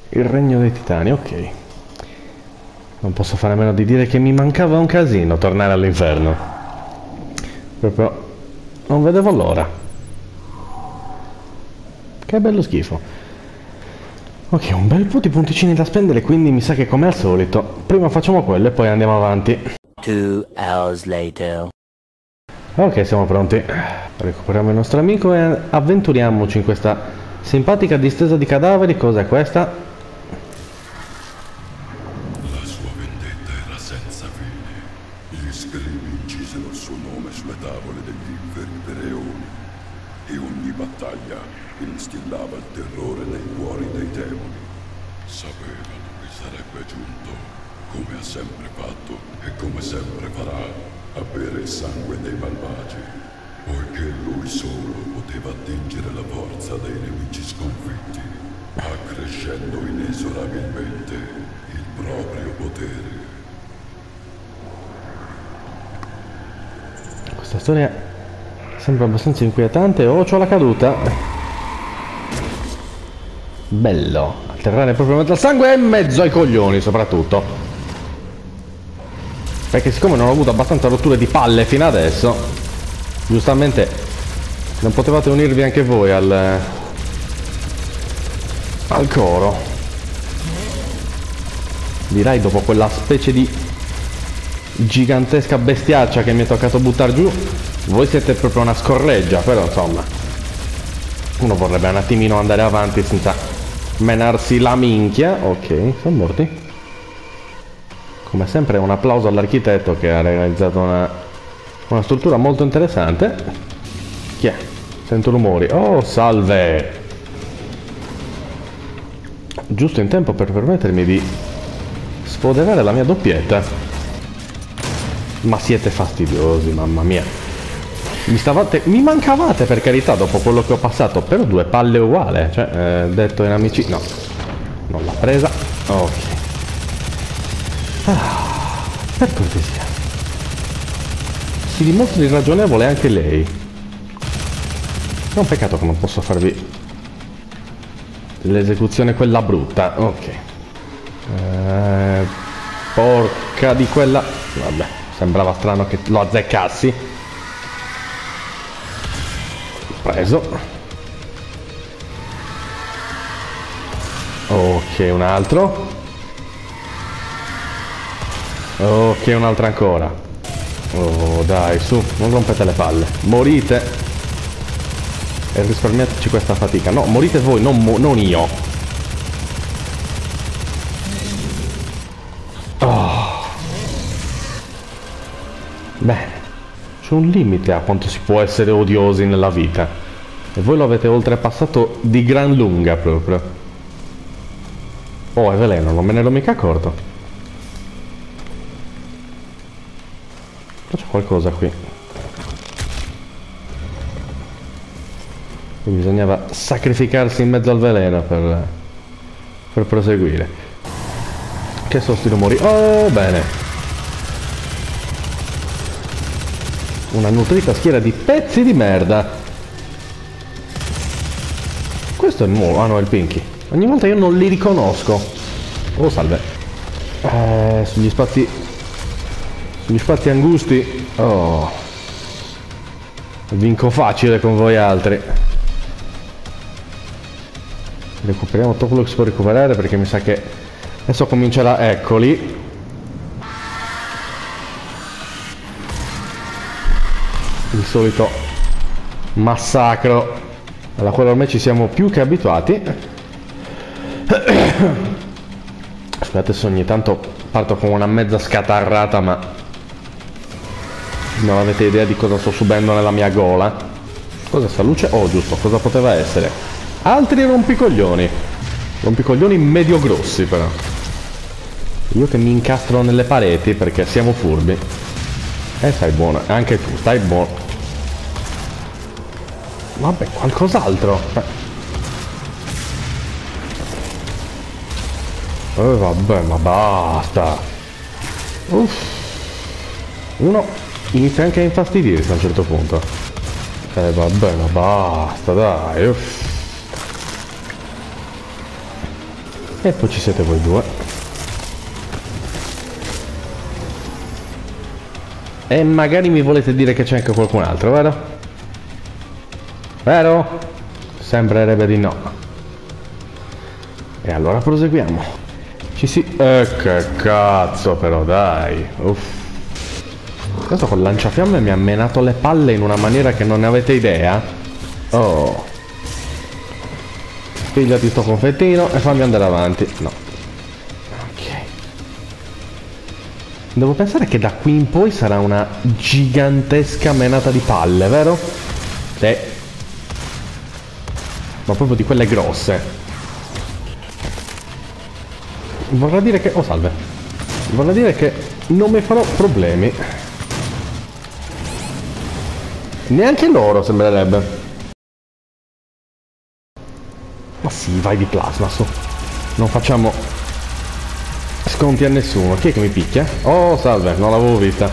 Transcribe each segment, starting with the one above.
Il regno dei titani, ok. Non posso fare a meno di dire che mi mancava un casino tornare all'inferno. Proprio non vedevo l'ora. Che bello schifo. Ok, un bel po' di punticini da spendere, quindi mi sa che come al solito prima facciamo quello e poi andiamo avanti. 2 hours later. Ok, siamo pronti. Recuperiamo il nostro amico e avventuriamoci in questa simpatica distesa di cadaveri. Cos'è questa? La sua vendetta era senza fine. Gli scribi incisero il suo nome sulle tavole degli inferi per eoni. E ogni battaglia instillava il terrore nei cuori dei demoni. Sapevano che sarebbe giunto, come ha sempre fatto e come sempre farà, a bere il sangue dei malvagi, poiché lui solo poteva attingere la forza dei nemici sconfitti, accrescendo inesorabilmente il proprio potere. Questa storia sembra abbastanza inquietante. Oh, c'ho la caduta. Bello, atterrare proprio in mezzo al sangue e in mezzo ai coglioni soprattutto. Perché siccome non ho avuto abbastanza rotture di palle fino adesso, giustamente non potevate unirvi anche voi al coro. Direi dopo quella specie di gigantesca bestiaccia che mi è toccato buttare giù, voi siete proprio una scorreggia, però insomma uno vorrebbe un attimino andare avanti senza menarsi la minchia. Ok, sono morti. Come sempre un applauso all'architetto che ha realizzato una struttura molto interessante. Chi è? Sento rumori. Oh, salve! Giusto in tempo per permettermi di sfoderare la mia doppietta. Ma siete fastidiosi, mamma mia. Mi mancavate, per carità, dopo quello che ho passato, però due palle uguali, cioè, detto in amici... No, non l'ha presa. Ok. Per cortesia. Si dimostri irragionevole anche lei. È un peccato che non posso farvi l'esecuzione quella brutta. Ok. Porca di quella... Vabbè, sembrava strano che lo azzeccassi. Preso. Ok, un altro. Ok, un altro ancora. Oh, dai, su, non rompete le palle. Morite. E risparmiateci questa fatica. No, morite voi, non io. Oh. Bene. C'è un limite a quanto si può essere odiosi nella vita. E voi lo avete oltrepassato di gran lunga proprio. Oh, è veleno, non me ne ero mica accorto. C'è qualcosa qui. E bisognava sacrificarsi in mezzo al veleno per proseguire. Che sono sti rumori? Oh, bene. Una nutrita schiera di pezzi di merda. Questo è il nuovo. Ah no, è il Pinky. Ogni volta io non li riconosco. Oh, salve. Sugli spazi angusti. Oh, vinco facile con voi altri. Recuperiamo tutto quello che si può recuperare, perché mi sa che adesso comincerà. Eccoli. Il solito massacro alla quale ormai ci siamo più che abituati. Aspettate se ogni tanto parto con una mezza scatarrata, ma non avete idea di cosa sto subendo nella mia gola. Cos'è sta luce? Oh, giusto, cosa poteva essere? Altri rompicoglioni. Rompicoglioni medio grossi, però. Io che mi incastro nelle pareti perché siamo furbi. Stai buono, anche tu, stai buono. Vabbè, qualcos'altro. Vabbè, ma basta. Uff. Uno inizia anche a infastidirsi a un certo punto. Vabbè, ma basta, dai. Uff. E poi ci siete voi due. E magari mi volete dire che c'è anche qualcun altro, vero? Vero? Sembrerebbe di no. E allora proseguiamo. Che cazzo però, dai. Uff. Questo col lanciafiamme mi ha menato le palle in una maniera che non ne avete idea. Oh. Pigliati sto confettino e fammi andare avanti. No. Ok. Devo pensare che da qui in poi sarà una gigantesca menata di palle, vero? Sì. Ma proprio di quelle grosse. Vorrà dire che... Oh, salve. Vorrà dire che non mi farò problemi. Neanche loro sembrerebbe. Ma sì, vai di plasma, su. Non facciamo sconti a nessuno. Chi è che mi picchia? Oh, salve, non l'avevo vista.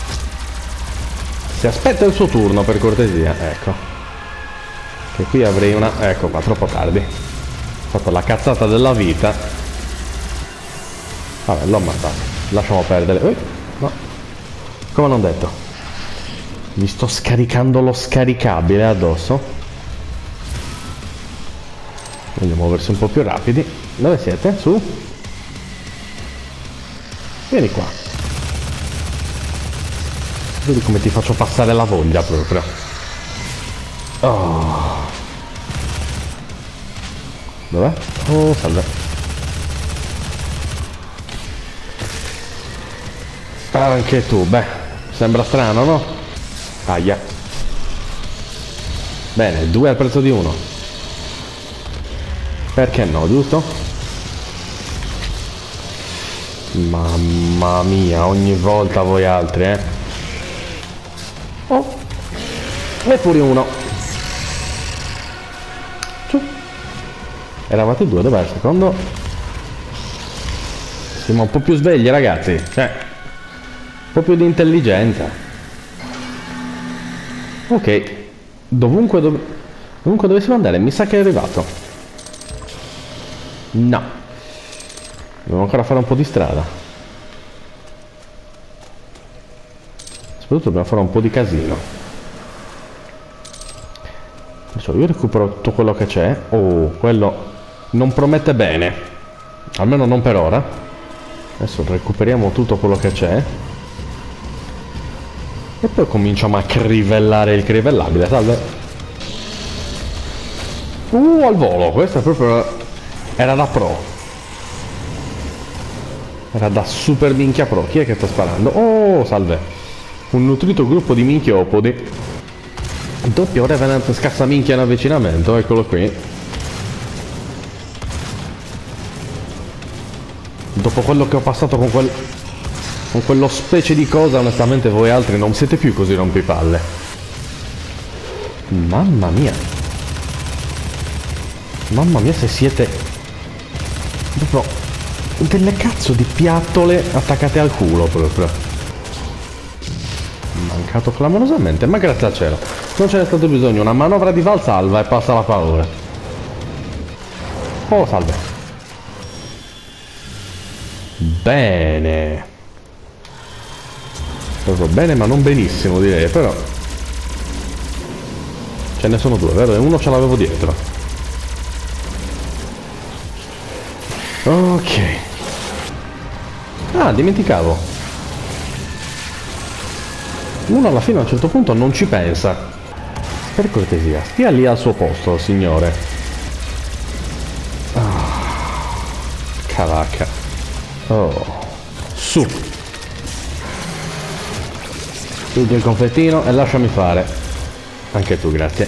Si aspetta il suo turno, per cortesia. Ecco. Che qui avrei una... Ecco qua, troppo tardi. Ho fatto la cazzata della vita. Vabbè, l'ho ammazzato. Lasciamo perdere. No. Come non detto. Mi sto scaricando lo scaricabile addosso. Voglio muoversi un po' più rapidi. Dove siete? Su. Vieni qua. Vedi come ti faccio passare la voglia proprio. Oh. Dov'è? Oh, salve. Anche tu, beh, sembra strano, no? Aia. Bene, 2 al prezzo di 1. Perché no, giusto? Mamma mia, ogni volta voi altri, eh? Oh. E pure uno. Eravate 2, dov'è il secondo? Siamo un po' più svegli, ragazzi. Un po' più di intelligenza. Ok. Dovunque dovessimo andare, mi sa che è arrivato. No. Devo ancora fare un po' di strada. Soprattutto dobbiamo fare un po' di casino. Adesso io recupero tutto quello che c'è. Oh, quello non promette bene. Almeno non per ora. Adesso recuperiamo tutto quello che c'è. E poi cominciamo a crivellare il crivellabile. Salve. Al volo. Questo è proprio... Era da pro. Era da super minchia pro. Chi è che sta sparando? Oh, salve. Un nutrito gruppo di minchiopodi. Doppio Revenant scassa minchia in avvicinamento. Eccolo qui. Dopo quello che ho passato con quello specie di cosa, onestamente voi altri non siete più così rompipalle. Mamma mia. Mamma mia se siete proprio delle cazzo di piattole attaccate al culo proprio. Mancato clamorosamente, ma grazie al cielo. Non ce n'è stato bisogno, una manovra di Valsalva e passa la paura. Oh, salve. Bene. Proprio bene ma non benissimo direi, però ce ne sono 2, vero? E uno ce l'avevo dietro. Ok. Ah, dimenticavo. Uno alla fine a un certo punto non ci pensa. Per cortesia, stia lì al suo posto, signore. Cavacca. Oh. Su. Chiudi il confettino e lasciami fare. Anche tu, grazie.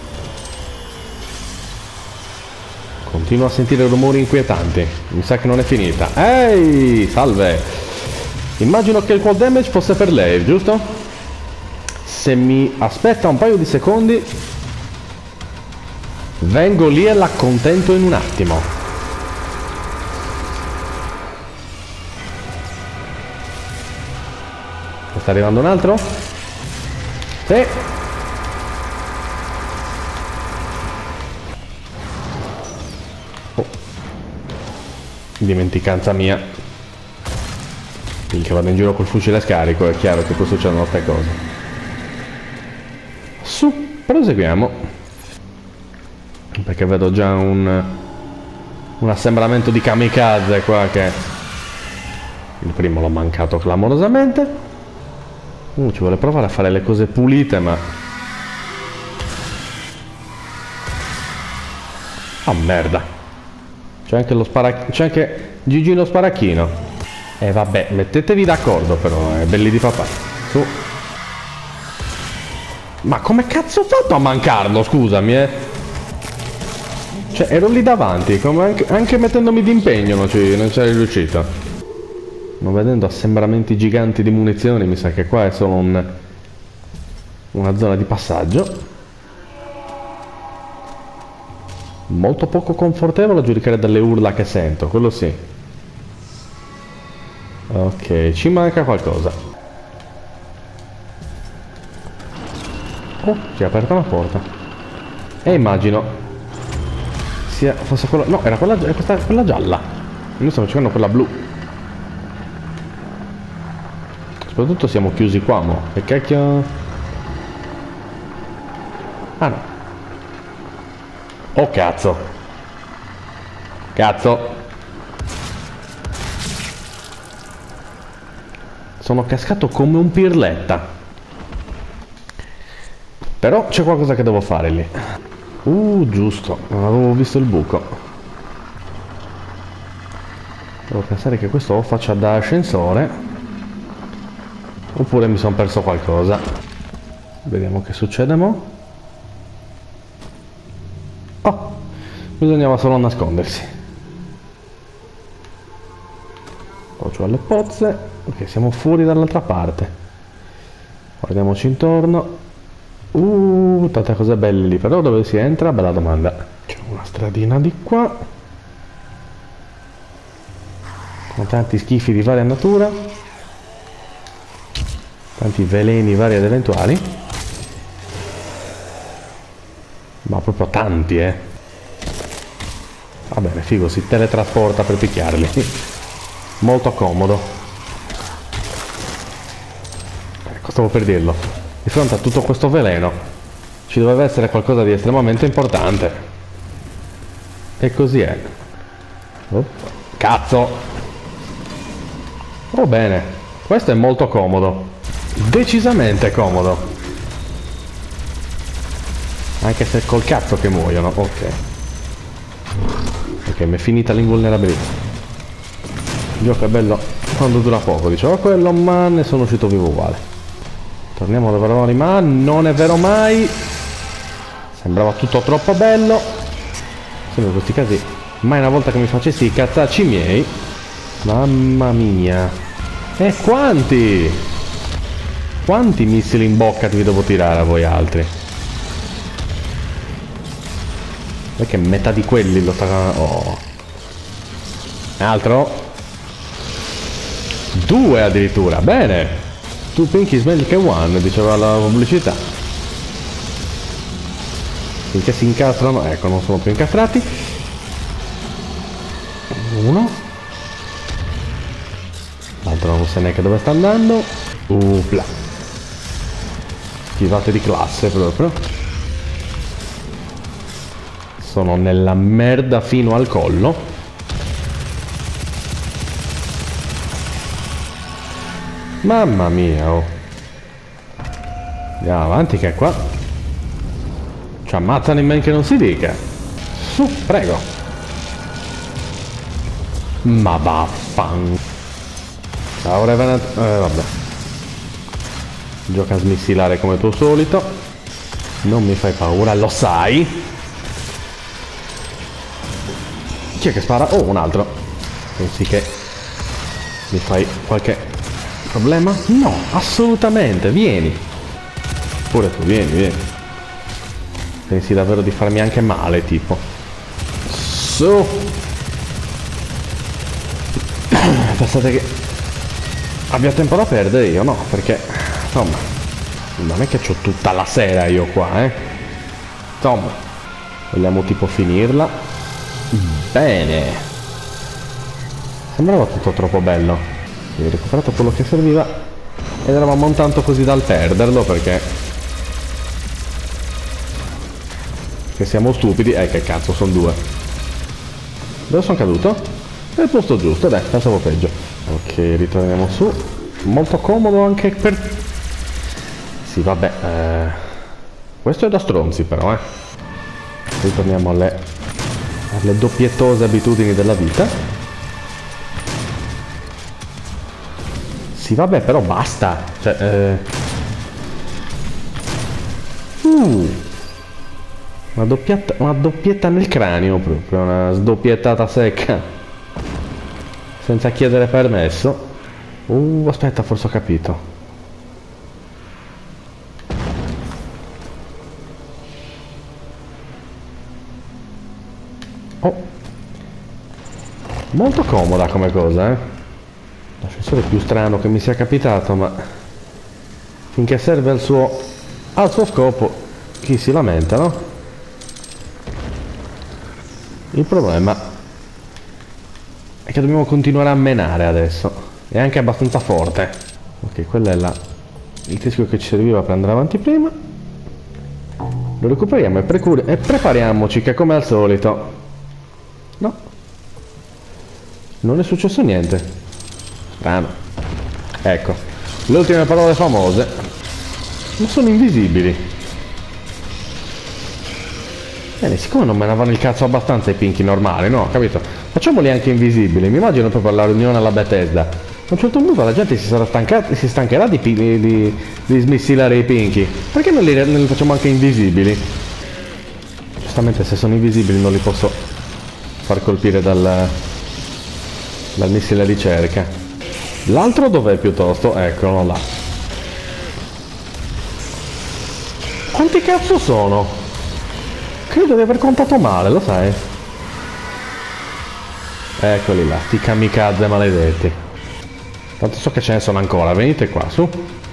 Continuo a sentire rumori inquietanti. Mi sa che non è finita. Ehi, salve. Immagino che il cold damage fosse per lei, giusto? Se mi aspetta un paio di secondi, vengo lì e l'accontento in un attimo. Sta arrivando un altro? Sì. Oh. Dimenticanza mia. Finché vado in giro col fucile scarico è chiaro che poi succedono queste cose. Su, proseguiamo. Perché vedo già un assembramento di kamikaze qua che... Il primo l'ho mancato clamorosamente. Ci vuole provare a fare le cose pulite, ma... Ah, merda. C'è anche lo c'è anche Gigino Sparacchino. Vabbè, mettetevi d'accordo però, belli di papà. Su. Ma come cazzo ho fatto a mancarlo, scusami, Cioè, ero lì davanti, anche mettendomi d'impegno non c'eri riuscito. Non vedendo assembramenti giganti di munizioni, mi sa che qua è solo una zona di passaggio. Molto poco confortevole a giudicare dalle urla che sento, quello sì. Ok, ci manca qualcosa. Oh, si è aperta una porta. E immagino fosse quella... No, era quella gialla. Noi stiamo cercando quella blu. Soprattutto siamo chiusi qua, mo. Che cacchio... Ah no. Oh cazzo. Cazzo. Sono cascato come un pirletta. Però c'è qualcosa che devo fare lì. Giusto, non avevo visto il buco. Devo pensare che questo o faccia da ascensore oppure mi sono perso qualcosa. Vediamo che succede mo. Oh, bisognava solo nascondersi. Poi giù alle pozze. Ok, siamo fuori dall'altra parte. Guardiamoci intorno. Tante cose belle lì, però dove si entra? Bella domanda. C'è una stradina di qua con tanti schifi di varia natura, tanti veleni vari ed eventuali, ma proprio tanti, Va bene, figo, si teletrasporta per picchiarli. Molto comodo. Ecco, stavo per dirlo. Di fronte a tutto questo veleno ci doveva essere qualcosa di estremamente importante. E così è. Oh, cazzo! Oh bene, questo è molto comodo. Decisamente comodo. Anche se col cazzo che muoiono. Ok. Ok, mi è finita l'invulnerabilità. Il gioco è bello quando dura poco, diceva quello, ma ne sono uscito vivo uguale. Torniamo dove eravamo rimasti. Non è vero mai. Sembrava tutto troppo bello. Sembra in questi casi mai una volta che mi facessi i cazzacci miei. Mamma mia. E quanti missili in bocca vi devo tirare a voi altri? Perché metà di quelli lo sta... Oh. Altro? 2 addirittura. Bene. Two pinky smell che one, diceva la pubblicità. Finché si incastrano, ecco, non sono più incastrati. 1. L'altro non so neanche dove sta andando. Upla. Schivate di classe proprio. Sono nella merda fino al collo. Mamma mia, oh. Andiamo avanti che qua ci ammazzano in men che non si dica. Su, prego. Ma vaffan. Ciao Revenant. Vabbè. Gioca a smissilare come tuo solito. Non mi fai paura, lo sai. Chi è che spara? Oh, un altro. Pensi che mi fai qualche problema? No, assolutamente, vieni. Pure tu, vieni. Pensi davvero di farmi anche male, tipo. Su. Pensate che abbia tempo da perdere io? No, perché insomma non è che c'ho tutta la sera io qua, Insomma, vogliamo tipo finirla. Bene. sembrava tutto troppo bello. Ho recuperato quello che serviva ed eravamo un tanto così dal perderlo perché siamo stupidi. Che cazzo, sono due. Dove sono caduto? Nel posto giusto, dai, pensavo peggio. Ok, ritorniamo su. Molto comodo anche per... Sì, vabbè, questo è da stronzi però, Ritorniamo alle doppiettose abitudini della vita. Sì, vabbè, però basta. Cioè, una doppietta nel cranio proprio, una sdoppiettata secca. Senza chiedere permesso. Aspetta, forse ho capito. Molto comoda come cosa, L'ascensore più strano che mi sia capitato, ma finché serve al suo scopo, chi si lamenta, no? Il problema è che dobbiamo continuare a menare adesso. È anche abbastanza forte. Ok, quello è il teschio che ci serviva per andare avanti prima. Lo recuperiamo e prepariamoci che come al solito... No, non è successo niente. Strano. Ecco, le ultime parole famose. Ma sono invisibili. Bene, siccome non menavano il cazzo abbastanza i pinchi normali, no? Capito? Facciamoli anche invisibili. Mi immagino proprio la riunione alla Bethesda. A un certo punto la gente si stancherà di smissilare i pinchi. Perché non li facciamo anche invisibili? Giustamente se sono invisibili non li posso far colpire dal missile di ricerca. L'altro dov'è piuttosto? Eccolo là. Quanti cazzo sono? Credo di aver contato male, lo sai? Eccoli là, sti kamikaze maledetti. Tanto so che ce ne sono ancora, venite qua, su.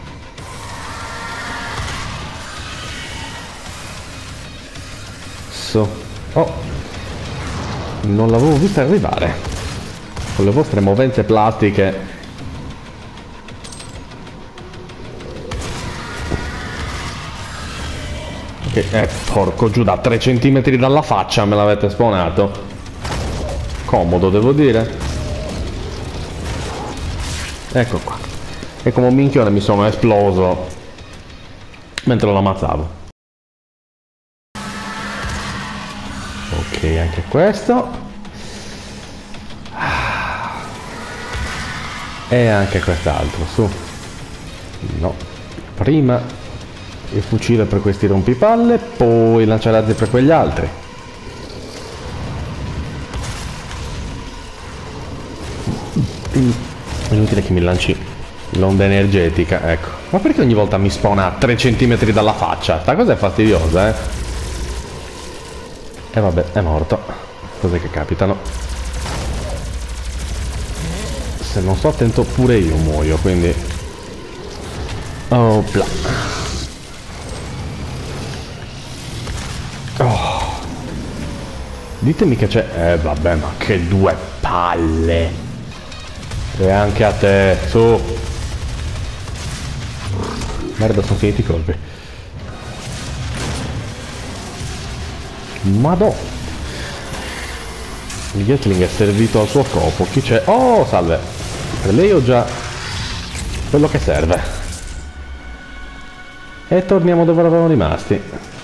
Oh, non l'avevo vista arrivare. Con le vostre movenze plastiche. Ok, porco giù, da 3 centimetri dalla faccia me l'avete spawnato. Comodo, devo dire. Ecco qua. E come un minchione mi sono esploso mentre lo ammazzavo. Ok, anche questo. E anche quest'altro, su. No. Prima il fucile per questi rompipalle, poi il lanciarazzi per quegli altri. Inutile che mi lanci l'onda energetica, ecco. Ma perché ogni volta mi spawna a 3 centimetri dalla faccia? Sta cosa è fastidiosa, E vabbè, è morto. Cose che capitano. Se non sto attento pure io muoio, quindi... Opla. Oh. Ditemi che c'è... vabbè, ma che 2 palle! E anche a te, su! Merda, sono finiti i colpi. Madò! Il Gatling è servito al suo scopo. Chi c'è? Oh, salve! Per lei ho già quello che serve. E torniamo dove eravamo rimasti.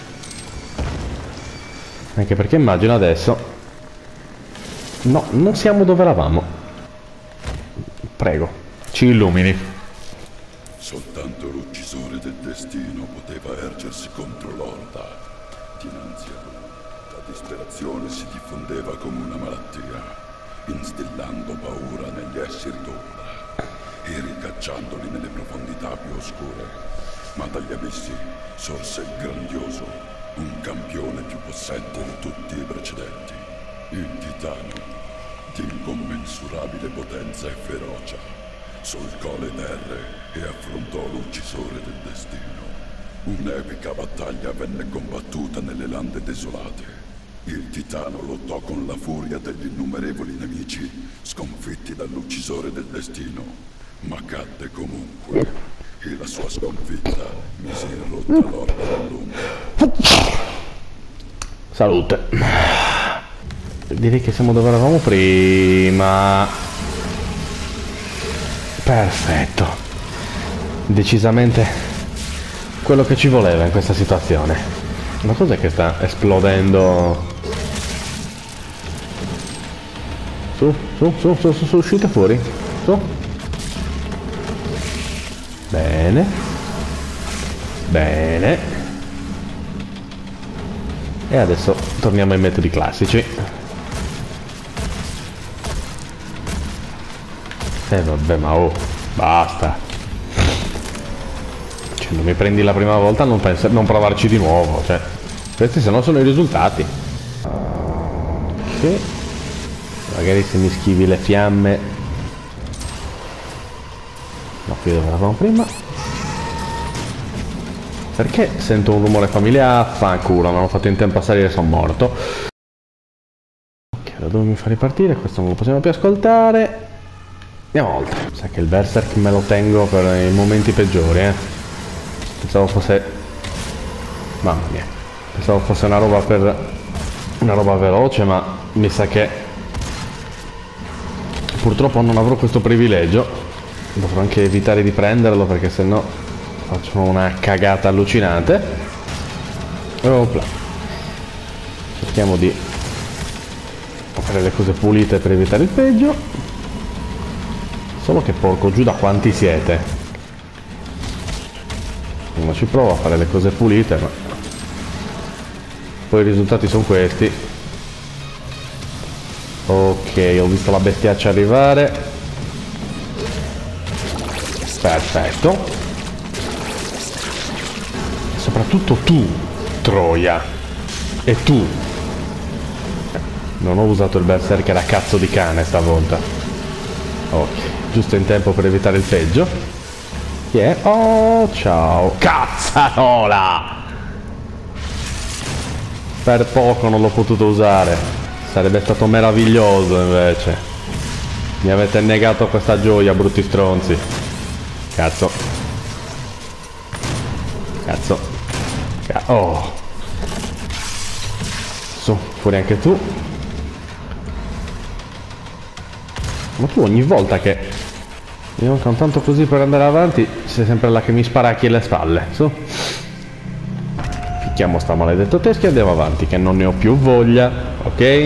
Anche perché immagino adesso... No, non siamo dove eravamo. Prego, ci illumini. Soltanto l'uccisore del destino poteva ergersi contro l'orda. Dinanzi a lui, la disperazione si diffondeva come una malattia, instillando paura negli esseri d'ombra e ricacciandoli nelle profondità più oscure. Ma dagli abissi sorse il grandioso, un campione più possente di tutti i precedenti, il Titano, di incommensurabile potenza e ferocia. Solcò le terre e affrontò l'uccisore del destino. Un'epica battaglia venne combattuta nelle lande desolate. Il titano lottò con la furia degli innumerevoli nemici, sconfitti dall'uccisore del destino, ma cadde comunque, e la sua sconfitta mise in rotta l'orda dell'ombra. Salute. Direi che siamo dove eravamo prima. Perfetto. Decisamente quello che ci voleva in questa situazione. Ma cos'è che sta esplodendo? Su, uscite fuori. Su. Bene. Bene. E adesso torniamo ai metodi classici. Vabbè, ma oh, basta. Cioè, non mi prendi la prima volta, non provarci di nuovo. Cioè, questi se no sono i risultati. Ok. Magari se mi schivi le fiamme. No, qui dove eravamo prima. Perché sento un rumore familiare? Fanculo, non ho fatto in tempo a salire, sono morto. Ok, da dove mi fa ripartire? Questo non lo possiamo più ascoltare. Andiamo oltre. Sa che il berserk me lo tengo per i momenti peggiori, Pensavo fosse... Mamma mia. Pensavo fosse una roba per... una roba veloce, ma mi sa che... purtroppo non avrò questo privilegio. Dovrò anche evitare di prenderlo perché sennò faccio una cagata allucinante. Opla. Cerchiamo di fare le cose pulite per evitare il peggio. Solo che porco giù, da quanti siete? Uno ci prova a fare le cose pulite, ma poi i risultati sono questi. Ok, ho visto la bestiaccia arrivare. Perfetto. Soprattutto tu, Troia. E tu. Non ho usato il berserker a cazzo di cane stavolta. Ok, giusto in tempo per evitare il peggio. Chi è? Oh, ciao. Cazzarola! Per poco non l'ho potuto usare. Sarebbe stato meraviglioso invece. Mi avete negato questa gioia, brutti stronzi. Cazzo. Cazzo. Oh. Su, fuori anche tu. Ma tu ogni volta che mi mancano tanto così per andare avanti, sei sempre là che mi sparacchi alle spalle. Su. Picchiamo sta maledetto teschio e andiamo avanti, che non ne ho più voglia. Ok?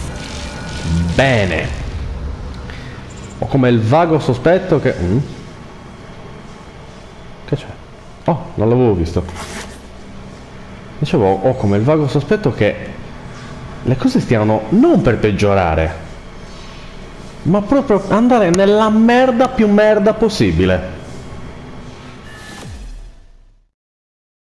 Bene. Ho come il vago sospetto che... Che c'è? Oh, non l'avevo visto. Dicevo, ho come il vago sospetto che le cose stiano non per peggiorare, ma proprio andare nella merda più merda possibile.